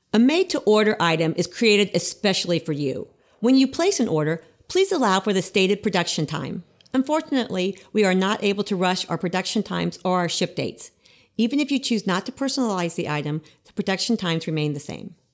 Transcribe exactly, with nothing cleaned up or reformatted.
A made-to-order item is created especially for you. When you place an order, please allow for the stated production time. Unfortunately, we are not able to rush our production times or our ship dates. Even if you choose not to personalize the item, the production times remain the same.